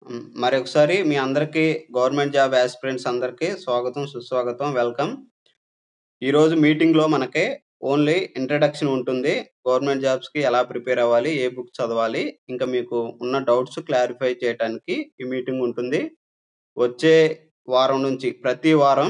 మరొకసారి మీ అందరికీ government job aspirants అందరికీ స్వాగతం, సుస్వాగతం, వెల్కమ్. ఈరోజు మీటింగ్‌లో మనకి ఓన్లీ ఇంట్రడక్షన్ ఉంటుంది. గవర్నమెంట్ జాబ్స్‌కి ఎలా ప్రిపేర్ అవ్వాలి? ఏ బుక్ చదవాలి? ఇంకా మీకు ఉన్న డౌట్స్ క్లారిఫై చేయటానికి ఈ మీటింగ్ ఉంటుంది. వచ్చే వారం నుంచి ప్రతి వారం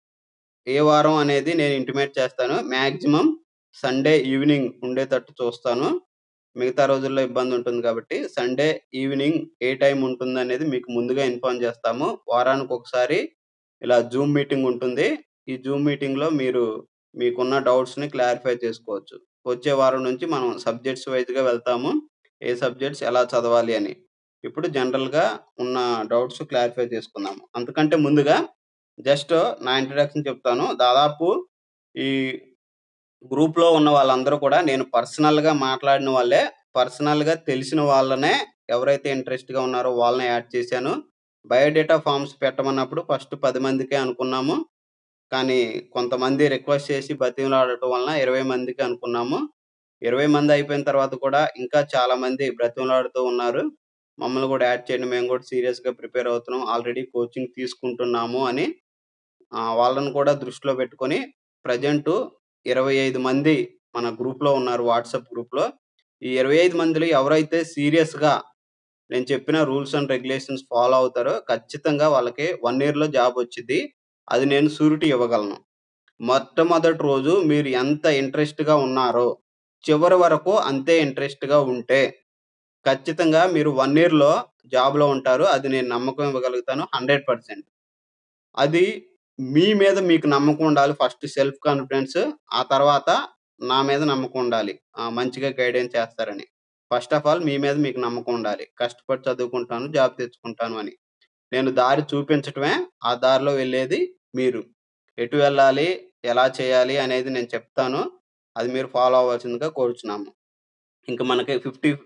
ఏ వారం అనేది నేను ఇంటిమేట్ చేస్తాను. మాక్సిమం సండే ఈవినింగ్ ఉండేటట్టు చూస్తాను. మిగతా రోజుల్లో ఇబ్బందుంటుంది కాబట్టి, సండే ఈవినింగ్ ఏ టైం ఉంటుందనేది మీకు ముందుగా ఇన్ఫార్మ్ చేస్తాము. వారానికొకసారి ఇలా జూమ్ మీటింగ్ ఉంటుంది. ఈ జూమ్ మీటింగ్‌లో మీరు మీకున్న డౌట్స్‌ని క్లారిఫై చేసుకోవచ్చు. వచ్చే వారం నుంచి మనం సబ్జెక్ట్స్ వైస్‌గా వెళ్తాము. ఏ సబ్జెక్ట్స్ ఎలా చదవాలి అని. ఇప్పుడు జనరల్‌గా ఉన్న డౌట్స్ క్లారిఫై చేసుకుందాము. అంతకంటే ముందుగా జస్ట్ నా ఇంట్రడక్షన్ చెప్తాను. దాదాపు ఈ గ్రూప్‌లో ఉన్న వాళ్ళందరూ కూడా నేను పర్సనల్‌గా మాట్లాడిన వాళ్ళే. పర్సనల్‌గా తెలిసిన వాళ్ళనే ఎవరైతే ఇంట్రెస్ట్‌గా ఉన్నారో వాళ్ళనే యాడ్ చేశాను. బయోడేటా ఫార్మ్స్ పెట్టమన్నప్పుడు ఫస్ట్ 10 మందికే అనుకున్నాము. కానీ కొంతమంది రిక్వెస్ట్ చేసి బతిమిలాడటం వలన 20 మందికి అనుకున్నాము. 20 మంది అయిపోయిన తర్వాత కూడా ఇంకా చాలా మంది బ్రతిమిలాడుతూ ఉన్నారు. మమ్మల్ని కూడా యాడ్ చేయండి. మేము కూడా సీరియస్‌గా ప్రిపేర్ అవుతున్నాం. ఆల్రెడీ కోచింగ్ తీసుకుంటున్నాము అని వాళ్ళని కూడా దృష్టిలో పెట్టుకొని ప్రెజెంటు 25 మంది మన గ్రూప్‌లో ఉన్నారు వాట్సాప్ గ్రూప్‌లో. ఈ 25 మందిలో ఎవరైతే సీరియస్‌గా నేను చెప్పిన రూల్స్ అండ్ రెగ్యులేషన్స్ ఫాలో అవుతారో ఖచ్చితంగా వాళ్ళకి 1 ఇయర్‌లో జాబ్ వచ్చిద్ది. అది నేను షూరిటీ ఇవ్వగలను. మొట్టమొదటి రోజు మీరు ఎంత ఇంట్రెస్ట్‌గా ఉన్నారో, చివరి వరకు అంతే ఇంట్రెస్ట్‌గా ఉంటే ఖచ్చితంగా మీరు 1 ఇయర్‌లో జాబ్‌లో ఉంటారు. అది నేను నమ్మకం ఇవ్వగలుగుతాను 100%. అది మీ మీద మీకు నమ్మకం ఉండాలి. First self confidence. ఆ తర్వాత నా మీద నమ్మకం ఉండాలి. మంచిగా గైడెన్స్ చేస్తారని. ఫస్ట్ ఆఫ్ ఆల్ మీ మీద మీకు నమ్మకం ఉండాలి. కష్టపడి చదువుకుంటాను, జాబ్ తెచ్చుకుంటాను అని. నేను దారి చూపించటమే, ఆ దారిలో వెళ్ళేది మీరు. ఎటు వెళ్ళాలి, ఎలా చేయాలి అనేది నేను చెప్తాను. అది మీరు ఫాలో అవ్వాల్సిందిగా కోరుచున్నాము. ఇంక మనకి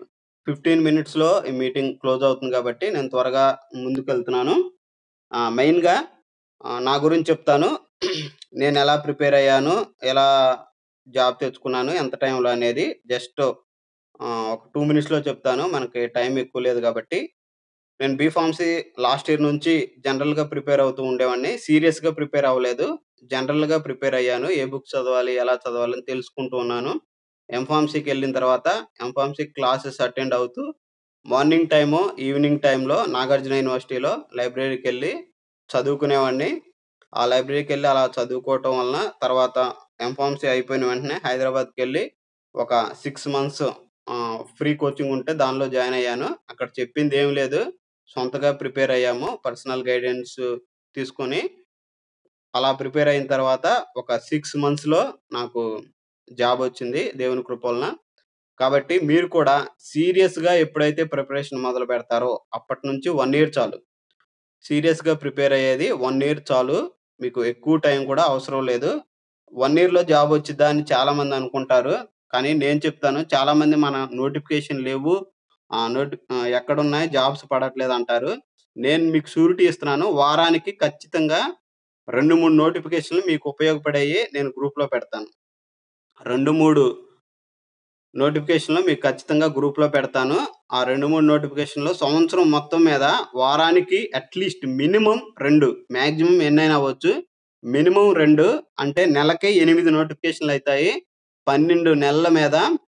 15 మినిట్స్‌లో ఈ మీటింగ్ క్లోజ్ అవుతుంది కాబట్టి నేను త్వరగా ముందుకెళ్తున్నాను. మెయిన్‌గా నా గురించి చెప్తాను. నేనెలా ప్రిపేర్ అయ్యాను, ఎలా జాబ్ తెచ్చుకున్నాను, ఎంత టైంలో అనేది జస్ట్ ఒక 2 మినిట్స్‌లో చెప్తాను. మనకి టైం ఎక్కువ లేదు కాబట్టి. నేను బీఫార్మసీ లాస్ట్ ఇయర్ నుంచి జనరల్‌గా ప్రిపేర్ అవుతూ ఉండేవాడిని. సీరియస్‌గా ప్రిపేర్ అవ్వలేదు. జనరల్‌గా ప్రిపేర్ అయ్యాను. ఏ బుక్స్ చదవాలి, ఎలా చదవాలి అని తెలుసుకుంటూ ఉన్నాను. ఎంఫార్మసీకెళ్ళిన తర్వాత ఎంఫార్మసీ క్లాసెస్ అటెండ్ అవుతూ మార్నింగ్ టైము, ఈవినింగ్ టైమ్‌లో నాగార్జున యూనివర్సిటీలో లైబ్రరీకెళ్ళి చదువుకునేవాడిని. ఆ లైబ్రరీకెళ్ళి అలా చదువుకోవటం వలన తర్వాత ఎంఫార్మసీ అయిపోయిన వెంటనే హైదరాబాద్‌కెళ్ళి ఒక 6 మంత్స్ ఫ్రీ కోచింగ్ ఉంటే దానిలో జాయిన్ అయ్యాను. అక్కడ చెప్పిందేమి లేదు. సొంతగా ప్రిపేర్ అయ్యాము. పర్సనల్ గైడెన్స్ తీసుకొని అలా ప్రిపేర్ అయిన తర్వాత ఒక 6 మంత్స్‌లో నాకు జాబొచ్చింది దేవుని కృప వలన. కాబట్టి మీరు కూడా సీరియస్‌గా ఎప్పుడైతే ప్రిపరేషన్ మొదలు పెడతారో అప్పటినుంచి 1 ఇయర్ చాలు. సీరియస్‌గా ప్రిపేర్ అయ్యేది 1 ఇయర్ చాలు. మీకు ఎక్కువ టైం కూడా అవసరం లేదు. 1 ఇయర్‌లో జాబ్ వచ్చిద్దా అని చాలామంది అనుకుంటారు. కానీ నేను చెప్తాను చాలామంది మన నోటిఫికేషన్ లేవు. ఎక్కడున్నాయి జాబ్స్ పడట్లేదంటారు. నేను మీకు షూరిటీ ఇస్తున్నాను. వారానికి ఖచ్చితంగా 2, 3 నోటిఫికేషన్‌లు మీకు ఉపయోగపడేయి నేను గ్రూప్‌లో పెడతాను. 2, 3 నోటిఫికేషన్‌లు మీకు ఖచ్చితంగా గ్రూప్‌లో పెడతాను. ఆ 2, 3 నోటిఫికేషన్‌లు సంవత్సరం మొత్తం మీద వారానికి అట్‌లీస్ట్ మినిమమ్ 2 మాక్సిమం ఎన్నైనా అవ్వచ్చు. మినిమమ్ 2 అంటే నెలకి 8 నోటిఫికేషన్‌లయితాయి. 12 నెలల మీద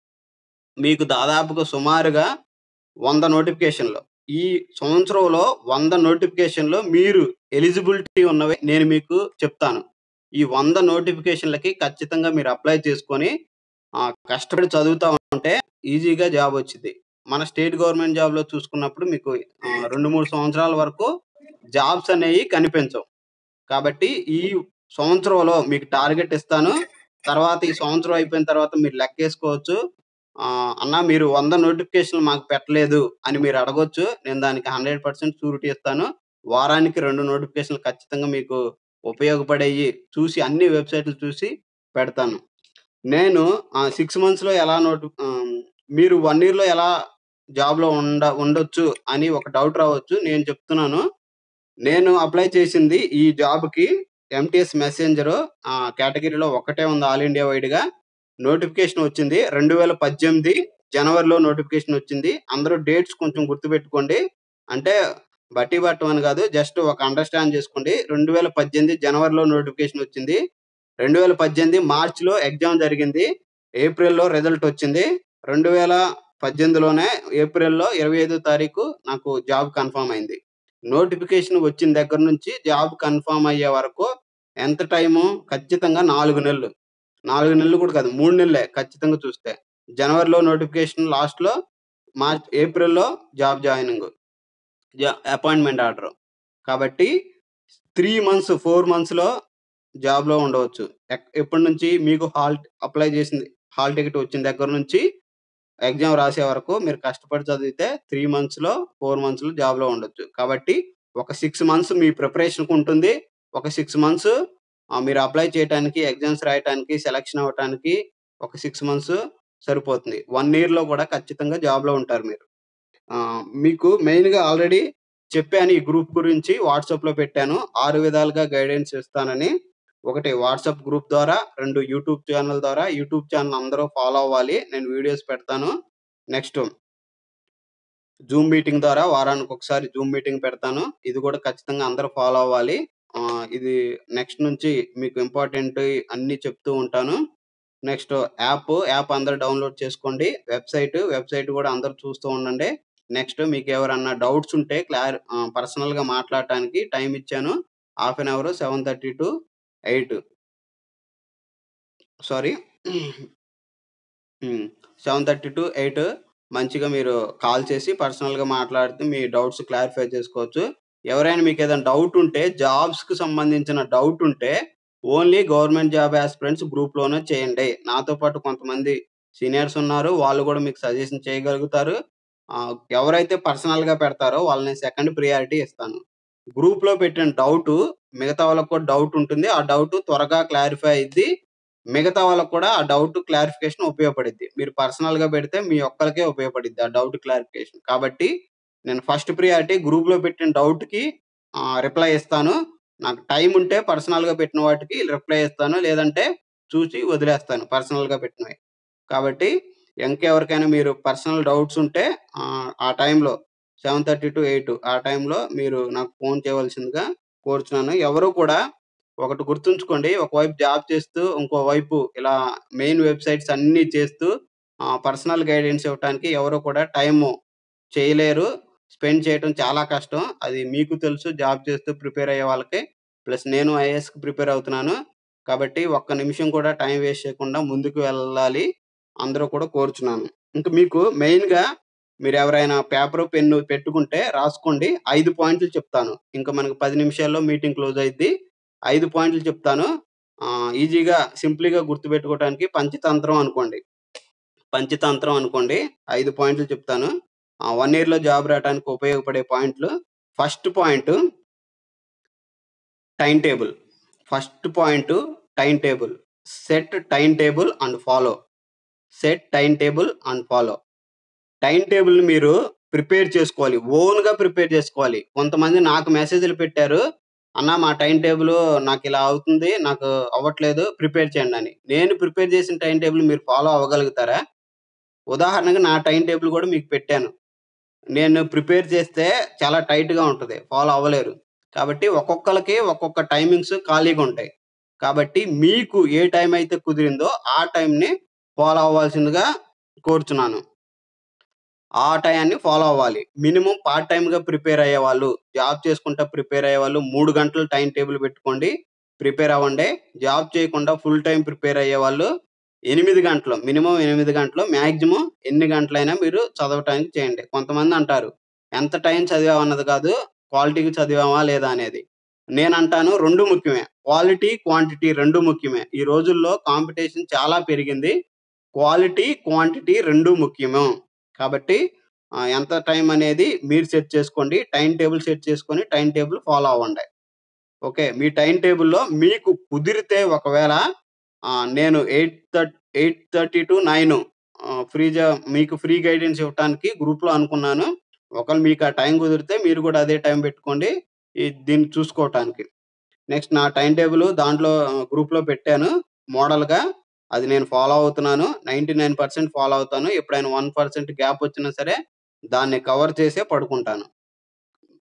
మీకు దాదాపుగా సుమారుగా 100 నోటిఫికేషన్‌లు. ఈ సంవత్సరంలో 100 నోటిఫికేషన్‌లు మీరు ఎలిజిబిలిటీ ఉన్నవి నేను మీకు చెప్తాను. ఈ 100 నోటిఫికేషన్‌లకి ఖచ్చితంగా మీరు అప్లై చేసుకొని కష్టపడి చదువుతా ఉంటే ఈజీగా జాబ్ వచ్చిద్ది. మన స్టేట్ గవర్నమెంట్ జాబ్‌లో చూసుకున్నప్పుడు మీకు 2, 3 సంవత్సరాల వరకు జాబ్స్ అనేయి కనిపించవు. కాబట్టి ఈ సంవత్సరంలో మీకు టార్గెట్ ఇస్తాను. తర్వాత ఈ సంవత్సరం అయిపోయిన తర్వాత మీరు లెక్కేసుకోవచ్చు. అన్న మీరు 100 నోటిఫికేషన్‌లు మాకు పెట్టలేదు అని మీరు అడగొచ్చు. నేను దానికి 100% షూరిటీ ఇస్తాను. వారానికి 2 నోటిఫికేషన్‌లు ఖచ్చితంగా మీకు ఉపయోగపడేయి చూసి అన్ని వెబ్‌సైట్‌లు చూసి పెడతాను. నేను 6 మంత్స్‌లో మీరు 1 ఇయర్‌లో ఎలా జాబ్‌లో ఉండొచ్చు అని ఒక డౌట్ రావచ్చు. నేను చెప్తున్నాను. నేను అప్లై చేసింది ఈ జాబ్‌కి ఎంటీఎస్ మెసెంజరు కేటగరీలో ఒక్కటే ఉంది ఆల్ ఇండియా వైడ్‌గా. నోటిఫికేషన్ వచ్చింది. 2018 జనవరిలో నోటిఫికేషన్ వచ్చింది. అందరూ డేట్స్ కొంచెం గుర్తుపెట్టుకోండి. అంటే బట్టి పట్టమని కాదు. జస్ట్ ఒక అండర్‌స్టాండ్ చేసుకోండి. 2018 జనవరిలో నోటిఫికేషన్ వచ్చింది. 2018 మార్చ్‌లో ఎగ్జామ్ జరిగింది. ఏప్రిల్‌లో రిజల్ట్ వచ్చింది. 2018లోనే ఏప్రిల్‌లో 25వ తారీఖు నాకు జాబ్ కన్ఫర్మ్ అయింది. నోటిఫికేషన్ వచ్చిన దగ్గర నుంచి జాబ్ కన్ఫర్మ్ అయ్యే వరకు ఎంత టైము? ఖచ్చితంగా 4 నెలలు. 4 నెలలు కూడా కాదు. 3 నెలలే ఖచ్చితంగా చూస్తే. జనవరిలో నోటిఫికేషన్ లాస్ట్‌లో, ఏప్రిల్‌లో జాబ్ జాయినింగు. Appointment order. కాబట్టి 3 మంత్స్, 4 మంత్స్‌లో జాబ్‌లో ఉండవచ్చు. ఎప్పటి నుంచి మీకు అప్లై చేసింది, హాల్ టికెట్ వచ్చిన దగ్గర నుంచి ఎగ్జామ్ రాసే వరకు మీరు కష్టపడి చదివితే 3 మంత్స్‌లో, 4 మంత్స్‌లో జాబ్‌లో ఉండొచ్చు. కాబట్టి ఒక 6 మంత్స్ మీ ప్రిపరేషన్‌కి ఉంటుంది. ఒక 6 మంత్స్ మీరు అప్లై చేయటానికి, ఎగ్జామ్స్ రాయటానికి, సెలక్షన్ అవ్వటానికి ఒక 6 మంత్స్ సరిపోతుంది. 1 ఇయర్‌లో కూడా ఖచ్చితంగా జాబ్‌లో ఉంటారు మీరు. మీకు మెయిన్‌గా ఆల్రెడీ చెప్పాను ఈ గ్రూప్ గురించి వాట్సాప్‌లో పెట్టాను. 6 విధాలుగా గైడెన్స్ ఇస్తానని. 1 వాట్సాప్ గ్రూప్ ద్వారా, 2 యూట్యూబ్ ఛానెల్ ద్వారా. యూట్యూబ్ ఛానెల్ అందరూ ఫాలో అవ్వాలి. నేను వీడియోస్ పెడతాను. నెక్స్ట్ జూమ్ మీటింగ్ ద్వారా వారానికొకసారి జూమ్ మీటింగ్ పెడతాను. ఇది కూడా ఖచ్చితంగా అందరూ ఫాలో అవ్వాలి. ఇది నెక్స్ట్ నుంచి మీకు ఇంపార్టెంట్‌వి అన్నీ చెప్తూ ఉంటాను. నెక్స్ట్ యాప్ అందరూ డౌన్‌లోడ్ చేసుకోండి. వెబ్‌సైట్ కూడా అందరూ చూస్తూ ఉండండి. నెక్స్ట్ మీకెవరన్నా డౌట్స్ ఉంటే పర్సనల్‌గా మాట్లాడటానికి టైమ్ ఇచ్చాను. Half an hour 7:30 to 8 sorry. 7:30-8 మంచిగా మీరు కాల్ చేసి పర్సనల్‌గా మాట్లాడితే మీ డౌట్స్ క్లారిఫై చేసుకోవచ్చు. ఎవరైనా మీకేదైనా డౌట్ ఉంటే, జాబ్స్‌కి సంబంధించిన డౌట్ ఉంటే ఓన్లీ గవర్నమెంట్ జాబ్ యాస్పిరెంట్స్ గ్రూప్‌లోనే చేయండి. నాతో పాటు కొంతమంది సీనియర్స్ ఉన్నారు. వాళ్ళు కూడా మీకు సజెషన్ చేయగలుగుతారు. ఎవరైతే పర్సనల్‌గా పెడతారో వాళ్ళని సెకండ్ ప్రియారిటీ ఇస్తాను. గ్రూప్‌లో పెట్టిన డౌటు మిగతా వాళ్ళకి కూడా డౌట్ ఉంటుంది. ఆ డౌట్ త్వరగా క్లారిఫై అయిద్ది. మిగతా వాళ్ళకి కూడా ఆ డౌట్ క్లారిఫికేషన్ ఉపయోగపడిద్ది. మీరు పర్సనల్‌గా పెడితే మీ ఒక్కళ్ళకే ఉపయోగపడిద్ది ఆ డౌట్ క్లారిఫికేషన్. కాబట్టి నేను ఫస్ట్ ప్రియారిటీ గ్రూప్‌లో పెట్టిన డౌట్‌కి రిప్లై ఇస్తాను. నాకు టైమ్ ఉంటే పర్సనల్‌గా పెట్టిన వాటికి రిప్లై ఇస్తాను. లేదంటే చూసి వదిలేస్తాను పర్సనల్‌గా పెట్టినవి. కాబట్టి ఇంకెవరికైనా మీరు పర్సనల్ డౌట్స్ ఉంటే ఆ టైంలో 7:30-8 ఆ టైంలో మీరు నాకు ఫోన్ చేయవలసిందిగా కోరుచున్నాను. ఎవరు కూడా ఒకటి గుర్తుంచుకోండి. ఒకవైపు జాబ్ చేస్తూ, ఇంకోవైపు ఇలా మెయిన్ వెబ్‌సైట్స్ అన్నీ చేస్తూ పర్సనల్ గైడెన్స్ ఇవ్వటానికి ఎవరు కూడా టైము చేయలేరు. స్పెండ్ చేయటం చాలా కష్టం. అది మీకు తెలుసు జాబ్ చేస్తూ ప్రిపేర్ అయ్యే వాళ్ళకి. ప్లస్ నేను ఐఏఎస్‌కి ప్రిపేర్ అవుతున్నాను. కాబట్టి ఒక్క నిమిషం కూడా టైం వేస్ట్ చేయకుండా ముందుకు వెళ్ళాలి. అందరూ కూడా కోరుచున్నాను. ఇంక మీకు మెయిన్‌గా మీరెవరైనా పేపరు, పెన్ను పెట్టుకుంటే రాసుకోండి. 5 పాయింట్లు చెప్తాను. ఇంక మనకు 10 నిమిషాల్లో మీటింగ్ క్లోజ్ అయిద్ది. 5 పాయింట్లు చెప్తాను. ఈజీగా సింప్లీగా గుర్తుపెట్టుకోవటానికి పంచతంత్రం అనుకోండి. 5 పాయింట్లు చెప్తాను. 1 ఇయర్‌లో జాబ్ రావటానికి ఉపయోగపడే పాయింట్లు. First point time table. First point time table. Set time table and follow. Set time table and follow. Time టేబుల్‌ని మీరు ప్రిపేర్ చేసుకోవాలి. ఓన్‌గా ప్రిపేర్ చేసుకోవాలి. కొంతమంది నాకు మెసేజ్‌లు పెట్టారు. అన్న మా టైమ్ టేబులు నాకిలా అవుతుంది. నాకు అవ్వట్లేదు. ప్రిపేర్ చేయండని. నేను ప్రిపేర్ చేసిన టైమ్ టేబుల్ మీరు ఫాలో అవ్వగలుగుతారా? ఉదాహరణకి నా టైమ్ టేబుల్ కూడా మీకు పెట్టాను. నేను ప్రిపేర్ చేస్తే చాలా టైట్‌గా ఉంటది. ఫాలో అవ్వలేరు. కాబట్టి ఒక్కొక్కళ్ళకి ఒక్కొక్క టైమింగ్స్ ఖాళీగుంటాయి. కాబట్టి మీకు ఏ టైం అయితే కుదిరిందో ఆ టైంని ఫాలో అవ్వాల్సిందిగా కోరుచున్నాను. ఆ టయాన్ని ఫాలో అవ్వాలి. మినిమమ్ పార్ట్ టైమ్‌గా ప్రిపేర్ అయ్యేవాళ్ళు, జాబ్ చేసుకుంటా ప్రిపేర్ అయ్యేవాళ్ళు 3 గంటలు టైమ్ టేబుల్ పెట్టుకోండి. ప్రిపేర్ అవ్వండి. జాబ్ చేయకుండా ఫుల్ టైమ్ ప్రిపేర్ అయ్యేవాళ్ళు 8 గంటలు, మినిమమ్ 8 గంటలు, మాక్సిమం ఎన్ని గంటలైనా మీరు చదవటానికి చేయండి. కొంతమంది అంటారు, ఎంత టైం చదివామన్నది కాదు, క్వాలిటీగా చదివామా లేదా అనేది. నేనంటాను 2 ముఖ్యమే. క్వాలిటీ, క్వాంటిటీ 2 ముఖ్యమే. ఈ రోజుల్లో కాంపిటీషన్ చాలా పెరిగింది. క్వాలిటీ, క్వాంటిటీ 2 ముఖ్యము. కాబట్టి ఎంత టైం అనేది మీరు సెట్ చేసుకోండి. టైమ్ టేబుల్ సెట్ చేసుకొని టైమ్ టేబుల్ ఫాలో అవ్వండి. ఓకే. మీ టైమ్ టేబుల్‌లో మీకు కుదిరితే ఒకవేళ నేను 8:30-9 మీకు ఫ్రీ గైడెన్స్ ఇవ్వటానికి గ్రూప్‌లో అనుకున్నాను. ఒకవేళ మీకు ఆ టైం కుదిరితే మీరు కూడా అదే టైం పెట్టుకోండి. దీన్ని చూసుకోవటానికి. నెక్స్ట్ నా టైమ్ టేబుల్ దాంట్లో గ్రూప్‌లో పెట్టాను మోడల్‌గా. అది నేను ఫాలో అవుతున్నాను. 99% ఫాలో అవుతాను. ఎప్పుడైనా 1% గ్యాప్ వచ్చినా సరే దాన్ని కవర్ చేసే పడుకుంటాను.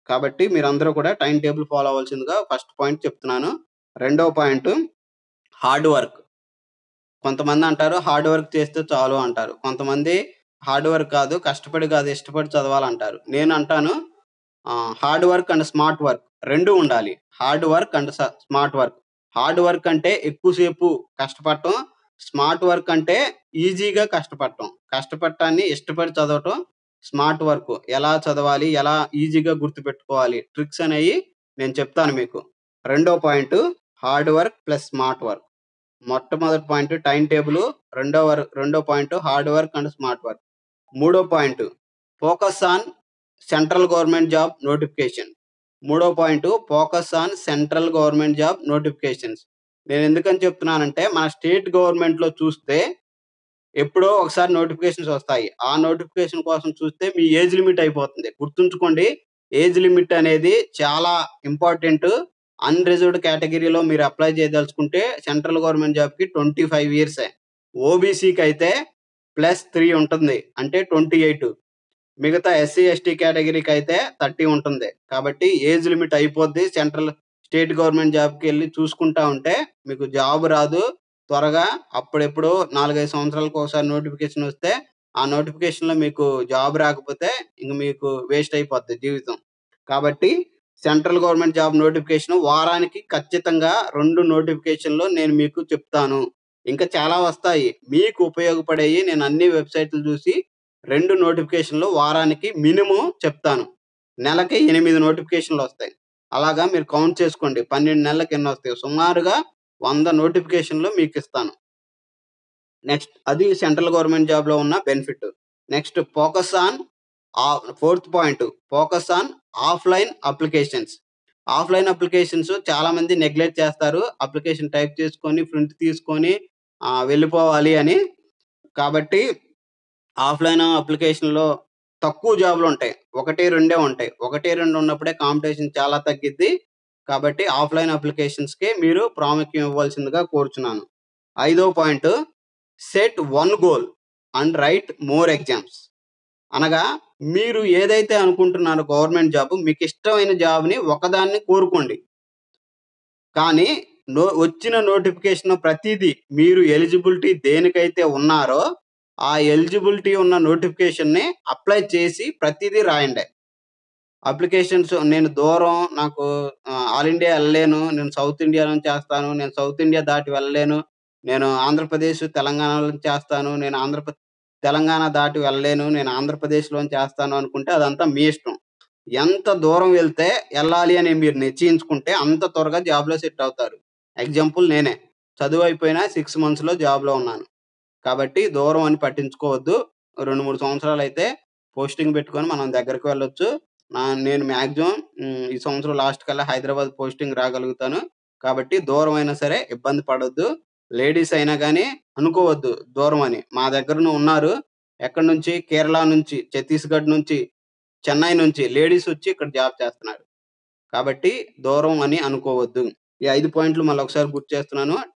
కాబట్టి మీరందరూ కూడా టైమ్ టేబుల్ ఫాలో అవ్వాల్సిందిగా ఫస్ట్ పాయింట్ చెప్తున్నాను. రెండవ పాయింట్ హార్డ్ వర్క్. కొంతమంది అంటారు హార్డ్ వర్క్ చేస్తే చాలు అంటారు. కొంతమంది హార్డ్ వర్క్ కాదు, కష్టపడి కాదు, ఇష్టపడి చదవాలంటారు. నేను అంటాను hard work and smart work 2 ఉండాలి. Hard work and smart work. Hard work అంటే ఎక్కువ సేపు కష్టపడటం. స్మార్ట్ వర్క్ అంటే ఈజీగా కష్టపడటం. కష్టపడటాన్ని ఇష్టపడి చదవటం స్మార్ట్ వర్క్. ఎలా చదవాలి? ఎలా ఈజీగా గుర్తుపెట్టుకోవాలి? ట్రిక్స్ అనేయి నేను చెప్తాను మీకు. రెండో point hard work plus smart work. మొట్టమొదటి పాయింట్ టైమ్ టేబుల్. రెండో point hard work and smart work. మూడో point focus on central government job notification. మూడో point focus on central government job notifications. నేను ఎందుకని చెప్తున్నానంటే మన స్టేట్ గవర్నమెంట్‌లో చూస్తే ఎప్పుడో ఒకసారి నోటిఫికేషన్స్ వస్తాయి. ఆ నోటిఫికేషన్ కోసం చూస్తే మీ ఏజ్ లిమిట్ అయిపోతుంది. గుర్తుంచుకోండి, ఏజ్ లిమిట్ అనేది చాలా ఇంపార్టెంట్. అన్‌రిజర్వ్డ్ కేటగిరీలో మీరు అప్లై చేయదలుచుకుంటే సెంట్రల్ గవర్నమెంట్ జాబ్‌కి 25 ఇయర్సే. ఓబీసీకి అయితే +3 ఉంటుంది. అంటే 28. మిగతా ఎస్సీ, ఎస్టీ కేటగిరీకి అయితే 30 ఉంటుంది. కాబట్టి ఏజ్ లిమిట్ అయిపోద్ది. స్టేట్ గవర్నమెంట్ జాబ్‌కెళ్ళి చూసుకుంటా ఉంటే మీకు జాబ్ రాదు త్వరగా. అప్పుడెప్పుడో 4, 5 సంవత్సరాలకు ఒకసారి నోటిఫికేషన్ వస్తే, ఆ నోటిఫికేషన్‌లో మీకు జాబ్ రాకపోతే ఇంక మీకు వేస్ట్ అయిపోద్ది జీవితం. కాబట్టి సెంట్రల్ గవర్నమెంట్ జాబ్ నోటిఫికేషన్ వారానికి ఖచ్చితంగా 2 నోటిఫికేషన్‌లు నేను మీకు చెప్తాను. ఇంకా చాలా వస్తాయి. మీకు ఉపయోగపడేయి నేను అన్ని వెబ్‌సైట్‌లు చూసి 2 నోటిఫికేషన్‌లు వారానికి మినిమమ్ చెప్తాను. నెలకి 8 నోటిఫికేషన్‌లొస్తాయి. అలాగా మీరు కౌంట్ చేసుకోండి. 12 నెలలకి ఎన్నొస్తాయో. సుమారుగా 100 నోటిఫికేషన్‌లు మీకిస్తాను. నెక్స్ట్ అది సెంట్రల్ గవర్నమెంట్ జాబ్‌లో ఉన్న benefit. Next fourth point focus on offline applications. Offline applications చాలామంది నెగ్లెక్ట్ చేస్తారు. అప్లికేషన్ టైప్ చేసుకొని, ప్రింట్ తీసుకొని వెళ్ళిపోవాలి అని. కాబట్టి ఆఫ్‌లైన్ అప్లికేషన్‌లో తక్కువ జాబ్‌లుంటాయి. 1, 2 ఉంటాయి. 1, 2 ఉన్నప్పుడే కాంపిటీషన్ చాలా తగ్గిద్ది. కాబట్టి ఆఫ్‌లైన్ అప్లికేషన్స్‌కి మీరు ప్రాముఖ్యం ఇవ్వాల్సిందిగా కోరుచున్నాను. ఐదో point set one goal and write more exams. అనగా మీరు ఏదైతే అనుకుంటున్నారో గవర్నమెంట్ జాబ్ మీకిష్టమైన జాబ్‌ని ఒకదాన్ని కోరుకోండి. కానీ వచ్చిన నోటిఫికేషన్ ప్రతీదీ మీరు ఎలిజిబిలిటీ దేనికైతే ఉన్నారో, ఆ ఎలిజిబిలిటీ ఉన్న నోటిఫికేషన్‌ని అప్లై చేసి ప్రతీదీ రాయండి. అప్లికేషన్స్ నేను దూరం నాకు ఆల్ ఇండియా ఎళ్ళలేను. నేను సౌత్ ఇండియాలోనే చేస్తాను. నేను సౌత్ ఇండియా దాటి వెళ్ళలేను. నేను ఆంధ్రప్రదేశ్, తెలంగాణలో చేస్తాను. తెలంగాణ దాటి వెళ్ళలేను. నేను ఆంధ్రప్రదేశ్‌లోనే చేస్తాను అనుకుంటే అదంతా మీ ఇష్టం. ఎంత దూరం వెళ్తే ఎళ్ళాలి అని మీరు నిశ్చయించుకుంటే అంత త్వరగా జాబ్‌లో సెట్ అవుతారు. ఎగ్జాంపుల్ నేనే. చదువు అయిపోయిన 6 మంత్స్‌లో జాబ్‌లో ఉన్నాను. కాబట్టి దూరం అని పట్టించుకోవద్దు. 2, 3 సంవత్సరాలైతే పోస్టింగ్ పెట్టుకొని మనం దగ్గరికి వెళ్ళొచ్చు. నేను మాక్సిమం ఈ సంవత్సరం లాస్ట్ కల్లా హైదరాబాద్ పోస్టింగ్ రాగలుగుతాను. కాబట్టి దూరం అయినా సరే ఇబ్బంది పడొద్దు. లేడీస్ అయినా గాని అనుకోవద్దు దూరం అని. మా దగ్గరను ఉన్నారు. ఎక్కడి నుంచి కేరళ నుంచి, ఛత్తీస్‌గఢ్ నుంచి, చెన్నై నుంచి లేడీస్ వచ్చి ఇక్కడ జాబ్ చేస్తున్నారు. కాబట్టి దూరం అని అనుకోవద్దు. ఈ 5 పాయింట్లు మళ్ళొకసారి గుర్తు చేస్తున్నాను.